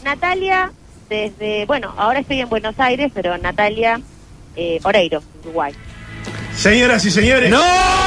Natalia, desde, bueno, ahora estoy en Buenos Aires, pero Natalia Oreiro, Uruguay. Señoras y señores. ¡No!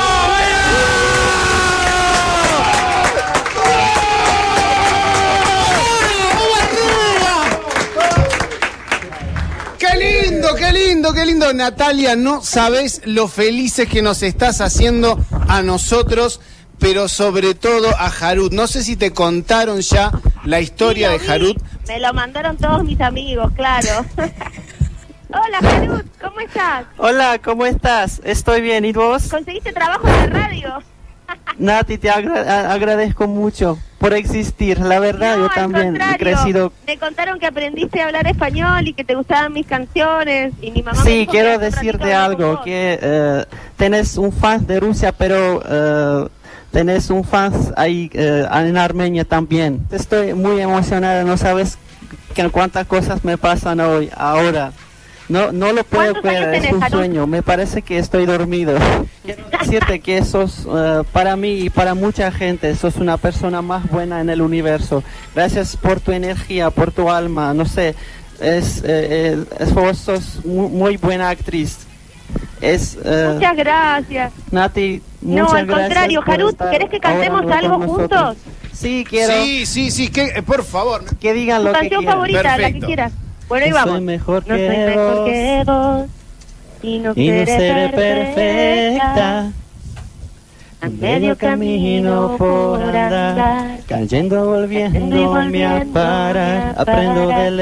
Qué lindo, Natalia, no sabés lo felices que nos estás haciendo a nosotros, pero sobre todo a Harut. No sé si te contaron ya la historia de Harut. Me lo mandaron todos mis amigos, claro. Hola, Harut, ¿cómo estás? Hola, ¿cómo estás? Estoy bien, ¿y vos? ¿Conseguiste trabajo en la radio? Nati, te agradezco mucho por existir, la verdad, yo también he crecido. Me contaron que aprendiste a hablar español y que te gustaban mis canciones y mi mamá. Sí, quiero decirte algo, que tenés un fan de Rusia, pero tenés un fan ahí en Armenia también. Estoy muy emocionada, no sabes cuántas cosas me pasan ahora. No lo puedo creer, es un sueño, me parece que estoy dormido. Quiero decirte que sos, para mí y para mucha gente, sos una persona más buena en el universo. Gracias por tu energía, por tu alma, no sé, vos sos muy buena actriz. Muchas gracias. Nati, muchas gracias. No, al contrario, Harut, ¿querés que cantemos algo juntos? Sí, quiero. Sí, por favor. Que digan lo que quieran. Tu canción favorita, Perfecto. la que quieras. Bueno, ahí vamos. Soy mejor no soy mejor que vos y no seré perfecta. A medio camino por andar, cayendo, volviéndome a parar. Aprendo del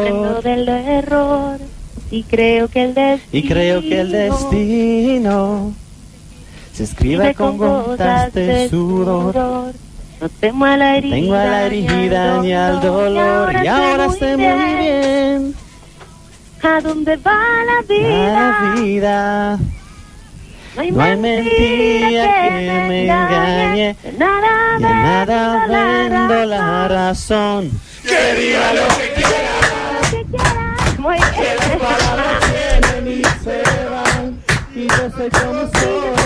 error y creo que el destino se escribe con gotas de sudor. No temo a la herida ni al dolor, y ahora sé muy bien a dónde va la vida. No hay mentira que me engañe, de nada vendo la razón. Que diga lo que quiera. Muy bien. Y yo soy como soy.